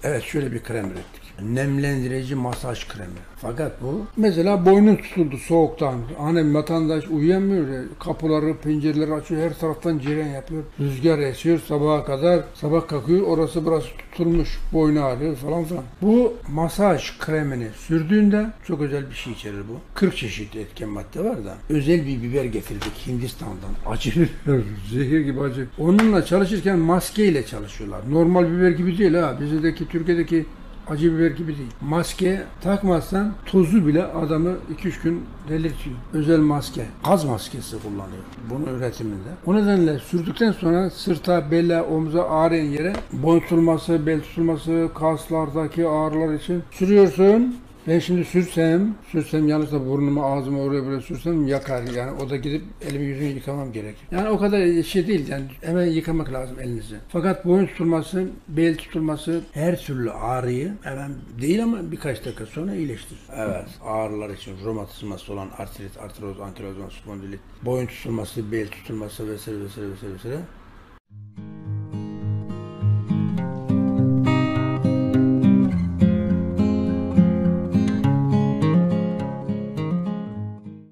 Evet, şöyle bir krem ürettik. Nemlendirici masaj kremi. Fakat bu mesela boynun tutuldu soğuktan. Hani vatandaş uyuyamıyor ya. Kapıları, pencereleri açıyor. Her taraftan cereyan yapıyor. Rüzgar esiyor sabaha kadar. Sabah kalkıyor. Orası burası tutulmuş. Boynu ağrıyor falan filan. Bu masaj kremini sürdüğünde çok özel bir şey içerir bu. 40 çeşit etken madde var da. Özel bir biber getirdik Hindistan'dan. Acı biber. Zehir gibi acı. Onunla çalışırken maskeyle çalışıyorlar. Normal biber gibi değil ha. Bizdeki Türkiye'deki acı biber gibi değil. Maske takmazsan tozu bile adamı 2-3 gün delirtiyor. Özel maske. Gaz maskesi kullanıyor bunun üretiminde. O nedenle sürdükten sonra sırta, bele, omza ağrıyan yere boyun tutulması, bel tutulması, kaslardaki ağrılar için sürüyorsun. Ben şimdi sürsem yanlışla burnumu, ağzımı oraya böyle sürsem yakar yani o da gidip elimi yüzümü yıkamam gerek. Yani o kadar şey değil yani hemen yıkamak lazım elinizi. Fakat boyun tutulması, bel tutulması her türlü ağrıyı hemen değil ama birkaç dakika sonra iyileştirir. Evet, ağrılar için romatizması olan artrit, artroz, ankilozan, spondilit, boyun tutulması, bel tutulması vesaire vesaire vesaire vesaire